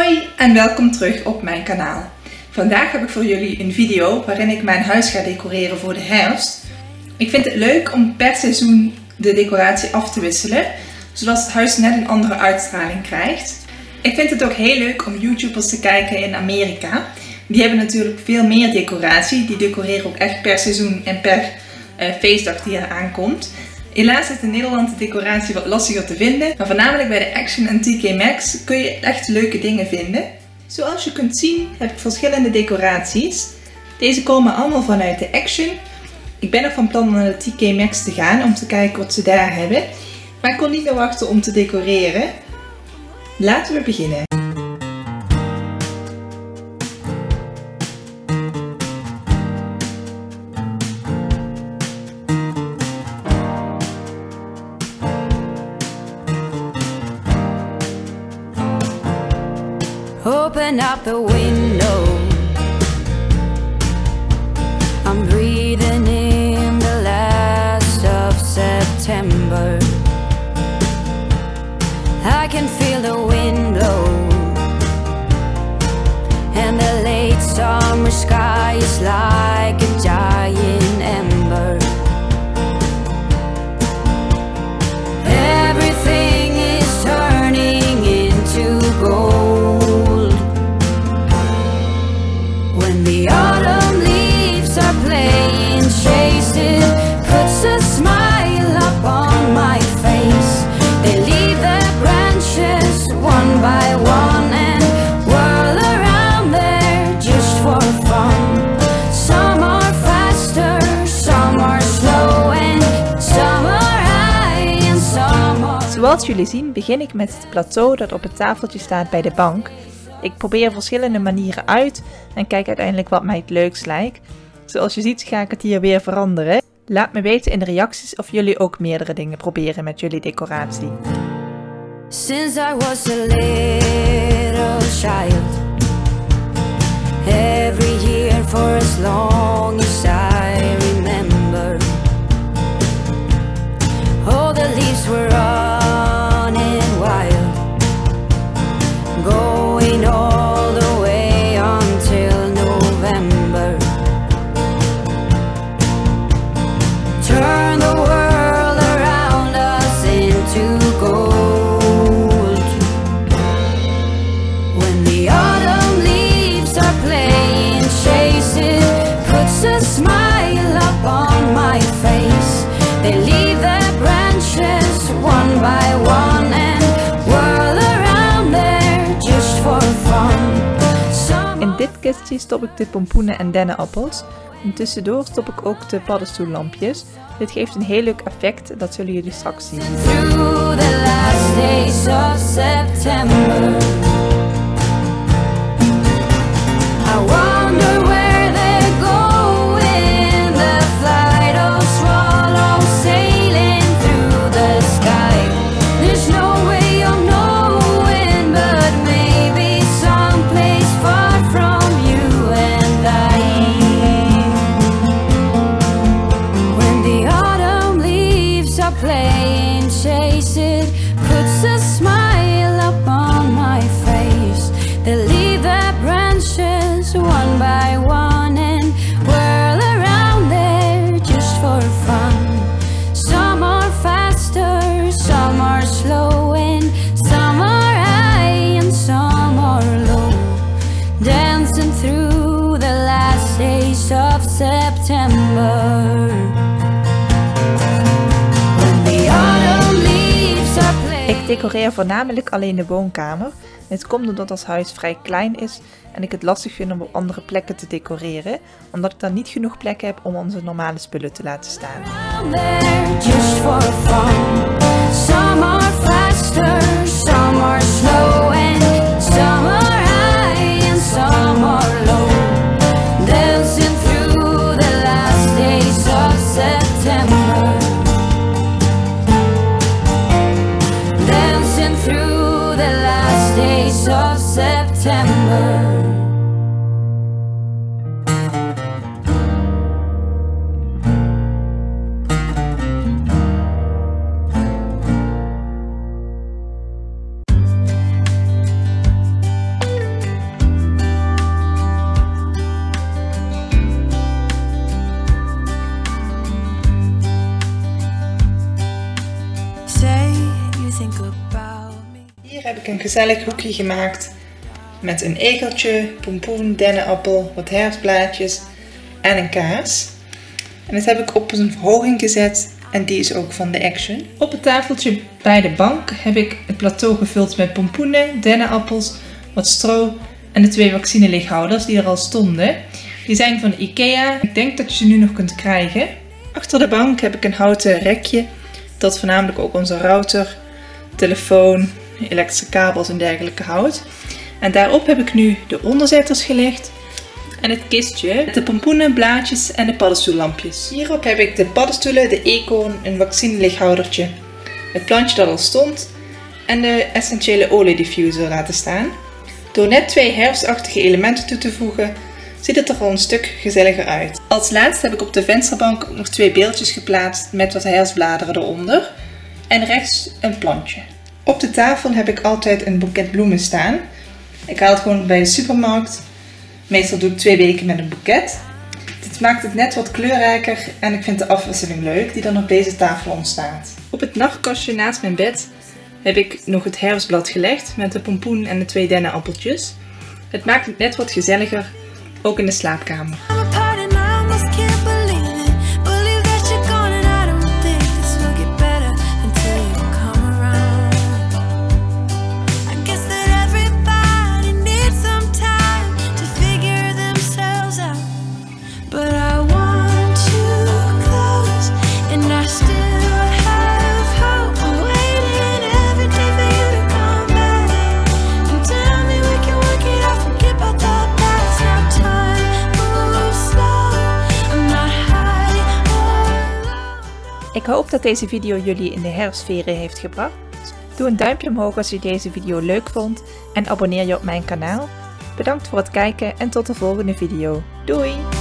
Hoi en welkom terug op mijn kanaal. Vandaag heb ik voor jullie een video waarin ik mijn huis ga decoreren voor de herfst. Ik vind het leuk om per seizoen de decoratie af te wisselen, zodat het huis net een andere uitstraling krijgt. Ik vind het ook heel leuk om YouTubers te kijken in Amerika. Die hebben natuurlijk veel meer decoratie, die decoreren ook echt per seizoen en per feestdag die er aankomt. Helaas is in Nederland de decoratie wat lastiger te vinden, maar voornamelijk bij de Action en TK Maxx kun je echt leuke dingen vinden. Zoals je kunt zien heb ik verschillende decoraties. Deze komen allemaal vanuit de Action. Ik ben nog van plan om naar de TK Maxx te gaan om te kijken wat ze daar hebben. Maar ik kon niet meer wachten om te decoreren. Laten we beginnen. Open up the window. I'm breathing in the last of September. I can feel the wind blow, and the late summer sky is like a dying ember. Everything is turning into gold. When the autumn leaves are playing chasing, puts a smile up on my face. They leave their branches one by one and whirl around there just for fun. Some are faster, some are slow and some are high and some are... Zoals jullie zien begin ik met het plateau dat op het tafeltje staat bij de bank. Ik probeer verschillende manieren uit en kijk uiteindelijk wat mij het leukst lijkt. Zoals je ziet ga ik het hier weer veranderen. Laat me weten in de reacties of jullie ook meerdere dingen proberen met jullie decoratie. Since I was a little child, every year for as long as I remember, all the leaves were running wild, going all the way until November. Turn the world around us into gold. When the autumn leaves are playing chasing, puts a smile up on my face. They leave their branches one by one and whirl around there just for fun. In dit kistje stop ik de pompoenen en dennenappels. En tussendoor stop ik ook de paddenstoellampjes. Dit geeft een heel leuk effect, dat zullen jullie straks zien. Through the last days of September, I wonder where they're going. The flight of swallows sailing through the sky. There's no way of knowing, but maybe someplace far from you and I. When the autumn leaves are playing chase it, puts a smile up on my face. They leave their branches one by one and whirl around there just for fun. Some are faster, some are slow and some are high and some are low, dancing through the last days of September. When the autumn leaves are playing. Ik decoreer voornamelijk alleen de woonkamer. Dit komt omdat ons huis vrij klein is en ik het lastig vind om op andere plekken te decoreren, omdat ik dan niet genoeg plek heb om onze normale spullen te laten staan. There just for fun. Some are faster, some are slow and some are high and some are low, dancing through the last days of September, dancing through the last days of September. think about me. Hier heb ik een gezellig hoekje gemaakt met een egeltje, pompoen, dennenappel, wat herfstblaadjes en een kaas. En dat heb ik op een verhoging gezet en die is ook van de Action. Op het tafeltje bij de bank heb ik het plateau gevuld met pompoenen, dennenappels, wat stro en de 2 vaccinelichthouders die er al stonden. Die zijn van IKEA. Ik denk dat je ze nu nog kunt krijgen. Achter de bank heb ik een houten rekje dat voornamelijk ook onze router, telefoon, elektrische kabels en dergelijke houdt. En daarop heb ik nu de onderzetters gelegd en het kistje, de pompoenen, blaadjes en de paddenstoellampjes. Hierop heb ik de paddenstoelen, de eekhoorn, een vaccinelichthoudertje, het plantje dat al stond en de essentiële oliediffuser laten staan. Door net 2 herfstachtige elementen toe te voegen, ziet het er al een stuk gezelliger uit. Als laatste heb ik op de vensterbank ook nog 2 beeldjes geplaatst met wat herfstbladeren eronder en rechts een plantje. Op de tafel heb ik altijd een boeket bloemen staan. Ik haal het gewoon bij de supermarkt. Meestal doe ik 2 weken met een boeket. Dit maakt het net wat kleurrijker en ik vind de afwisseling leuk die dan op deze tafel ontstaat. Op het nachtkastje naast mijn bed heb ik nog het herfstblad gelegd met de pompoen en de 2 dennenappeltjes. Het maakt het net wat gezelliger, ook in de slaapkamer. Ik hoop dat deze video jullie in de herfstsferen heeft gebracht. Doe een duimpje omhoog als je deze video leuk vond en abonneer je op mijn kanaal. Bedankt voor het kijken en tot de volgende video. Doei!